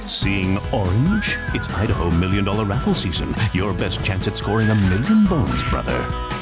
Seeing orange? It's Idaho $1 million raffle season. Your best chance at scoring $1 million, brother.